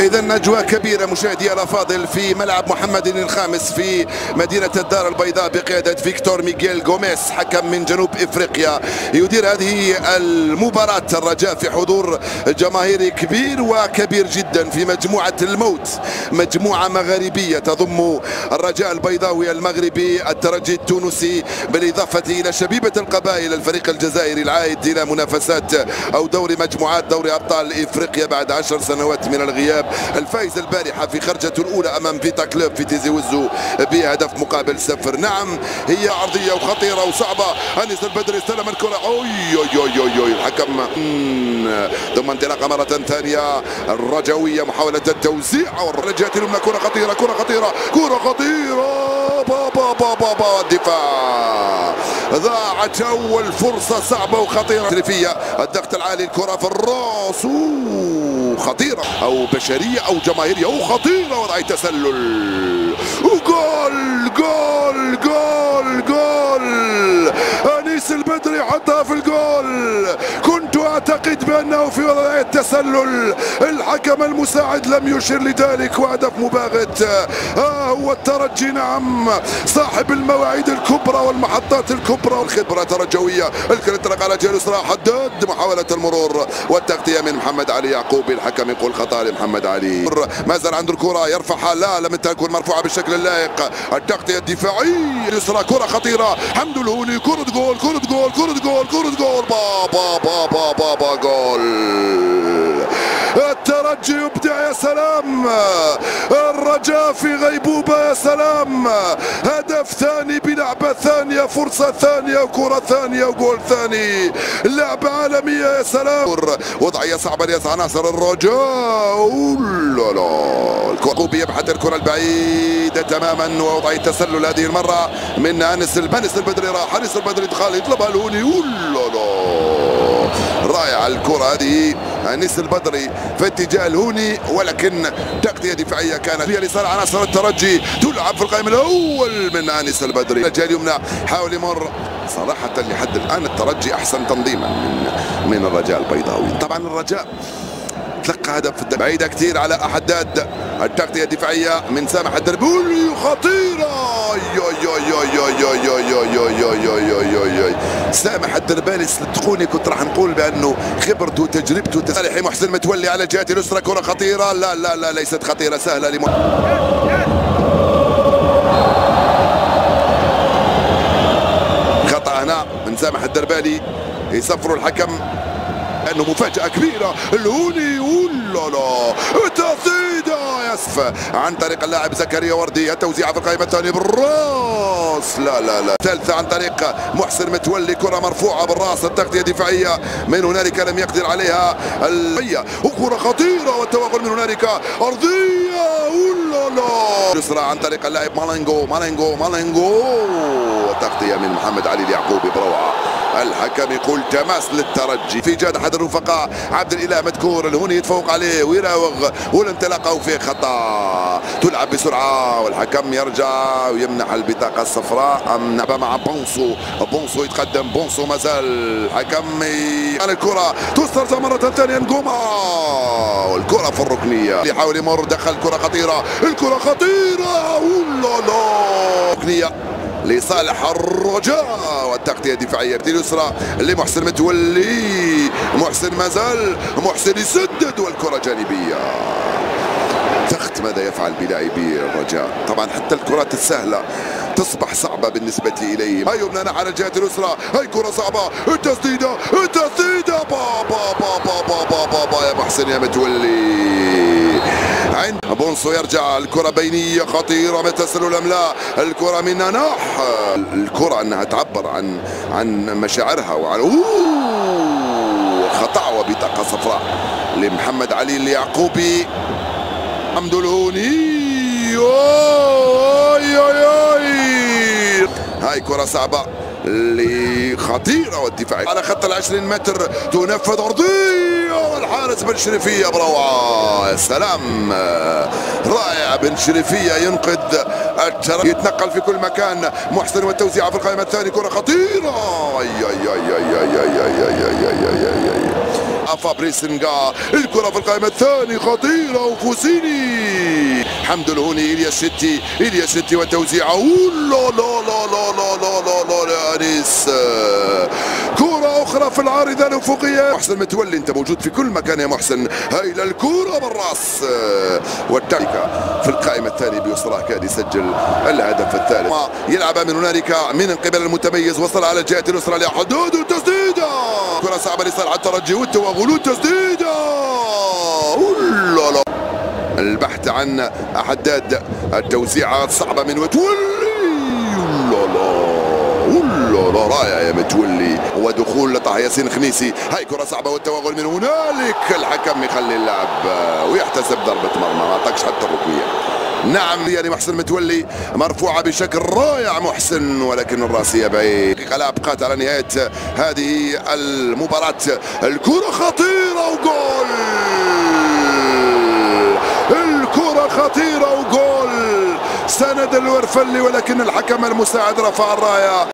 إذا أجواء كبيرة مشاهدي الأفاضل في ملعب محمد الخامس في مدينة الدار البيضاء بقيادة فيكتور ميغيل غوميس حكم من جنوب إفريقيا يدير هذه المباراة. الرجاء في حضور جماهيري كبير وكبير جدا في مجموعة الموت، مجموعة مغاربية تضم الرجاء البيضاوي المغربي، الترجي التونسي، بالإضافة إلى شبيبة القبائل الفريق الجزائري العائد إلى منافسات أو دوري مجموعات دوري أبطال إفريقيا بعد 10 سنوات من الغياب، الفائز البارحة في خرجته الأولى أمام فيتا كلوب في تيزي وزو بهدف مقابل 0. نعم هي عرضية وخطيرة وصعبة. أنيس البدري استلم الكرة، الحكم ثم انطلاقة مرة ثانية الرجوية، محاولة التوزيع والرجعت اليمنى، كرة خطيرة كرة خطيرة كرة خطيرة، بابا الدفاع ضاعت أول فرصة صعبة وخطيرة. الضغط العالي، الكرة في الراس خطيرة أو بشرية أو جماهيرية وخطيرة، وضع تسلل وجول جول جول جول. أنيس البدري حطها في الجول. كنت أعتقد بأنه في وضع التسلل، الحكم المساعد لم يشر لذلك وهدف مباغت. هو الترجي نعم صاحب المواعيد الكبرى والمحطات الكبرى والخبرة ترجوية. الكرة على جهة اليسرى، حداد محاولة المرور والتغطية من محمد علي يعقوبي. الحكم يقول خطأ لمحمد علي، ما زال عنده الكرة يرفعها، لا لم تكن مرفوعة بالشكل اللائق. التغطية الدفاعية اليسرى، كرة خطيرة، حمد الهوني، كرة جول كرة جول كرة جول كرة جول، بابا جول. الترجي يبدع، يا سلام. الرجاء في غيبوبة، يا سلام. هدف ثاني بلعبة ثانية، فرصة ثانية وكرة ثانية وجول ثاني، لعبة عالمية يا سلام. وضعية صعبة ليسعى ناصر الرجاء، الكوكوبي يبحث الكرة البعيدة تماما، ووضعية تسلل هذه المرة من أنس البدري. راح أنس البدري دخل يطلبها الهوني، رائعة الكرة هذه. أنيس البدري في اتجاه الهوني، ولكن تغطية دفاعية كانت في اليسار. عناصر الترجي تلعب في القائم الأول من أنيس البدري، الجهة اليمنى حاول يمر. صراحة لحد الآن الترجي أحسن تنظيما من الرجاء البيضاوي. طبعا الرجاء تلقى هدف بعيدة كثير على حداد. التغطية الدفاعية من سامح الدربولي خطيرة، سامح الدربالي صدقوني كنت راح نقول بأنه خبرته وتجربته. صالح محسن متولي على جهة اليسرى، كرة خطيرة، لا ليست خطيرة، سهلة خطأ هنا من سامح الدربالي، يصفر الحكم انه مفاجأة كبيرة. الهوني تسديدة يسف عن طريق اللاعب زكريا وردي، التوزيع في القائمة الثانية بالراس، لا ثالثة عن طريق محسن متولي، كرة مرفوعة بالراس. التغطية دفاعية من هنالك لم يقدر عليها وكرة خطيرة والتوغل من هنالك، أرضية يسرى عن طريق اللاعب مالينغو، تغطية من محمد علي اليعقوبي بروعة. الحكم يقول تماس للترجي في جاد احد الرفقاء عبد الاله مذكور، الهوني يتفوق عليه ويراوغ والانطلاقه وفيه خطا، تلعب بسرعه والحكم يرجع ويمنح البطاقه الصفراء. مع بونسو يتقدم، بونسو مازال. الحكم الكره تسترجع مره ثانيه، نقوما والكره في الركنيه، يحاول يمر، دخل كره خطيره، الكره خطيره ركنيه لصالح الرجاء، والتغطية الدفاعية اليسرى لمحسن متولي، محسن مازال، محسن يسدد والكرة جانبية. تخت ماذا يفعل بلاعبي الرجاء؟ طبعا حتى الكرات السهلة تصبح صعبة بالنسبة إليهم. هاي يمنى على الجهة اليسرى، هاي كرة صعبة، التسديدة بابا يا محسن يا متولي. عند بونسو يرجع، الكرة بينية خطيرة، ما تسلل أم لا؟ الكرة من ناح، الكرة أنها تعبر عن مشاعرها وعن خطأ وبطاقة صفراء لمحمد علي اليعقوبي. حمد الهوني، هاي كرة صعبة خطيرة والدفاع على خط 20 متر، تنفذ أرضية والحارس بن شريفية بروعة، يا سلام، رائع. بن شريفية ينقذ الترجي، يتنقل في كل مكان. محسن والتوزيع في القائمة الثانية، كرة خطيرة، فابريس نقا، الكرة في القائمة الثاني خطيرة وفوسيني، حمد الهوني، إلياس شتي والتوزيعة، لا لا لا لا لا لا لا لا أنيس، كرة أخرى في العارضة الأفقية. محسن متولي أنت موجود في كل مكان يا محسن، هايلة الكرة بالراس، والتكة في القائمة الثانية بيسرى كاد يسجل الهدف الثالث، يلعب من هنالك من قبل المتميز، وصل على الجهة اليسرى لحدود التسديدة، كرة صعبة لصالح الترجي والتوغل والتسديدة، البحث عن حداد، التوزيعات صعبة من متولي، لا رائع يا متولي، ودخول لطه ياسين خنيسي، هاي كرة صعبة والتوغل من هنالك، الحكم يخلي اللعب ويحتسب ضربة مرمى، ما اعطاكش حتى الركنية. نعم يعني محسن متولي مرفوعة بشكل رائع محسن، ولكن الراسية بعيد. دقيقة بقات على نهاية هذه المباراة، الكرة خطيرة وجول، الكرة خطيرة وجول، سند الورفلي، ولكن الحكم المساعد رفع الراية.